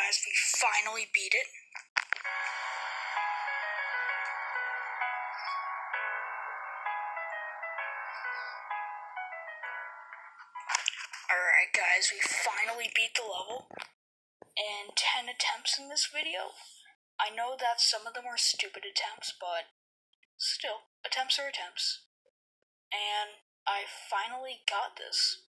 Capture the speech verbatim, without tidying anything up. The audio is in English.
guys, we finally beat it. Alright guys, we finally beat the level in ten attempts in this video. I know that some of them are stupid attempts, but still, attempts are attempts. And I finally got this.